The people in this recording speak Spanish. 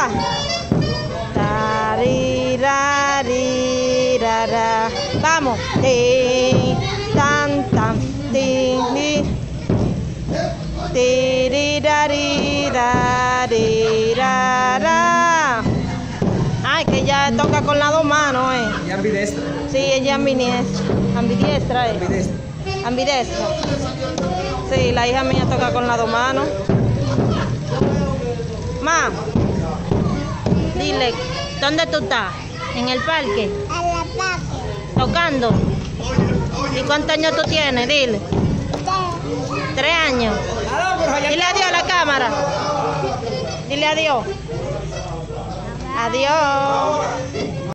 toca. Tarirarira. Vamos. Ti, tan, tan, ti, ti. Tirirarira. Ay, que ella toca con las dos manos, Y ambidestra. Sí, ella es ambidiestra, Ambidestra. Ambidestra. Sí, la hija mía toca con las dos manos. Ma, dile, ¿dónde tú estás? ¿En el parque? En la plaza. ¿Tocando? ¿Y cuántos años tú tienes? Dile. 3 años. Dile adiós a la cámara. Dile adiós. Adiós.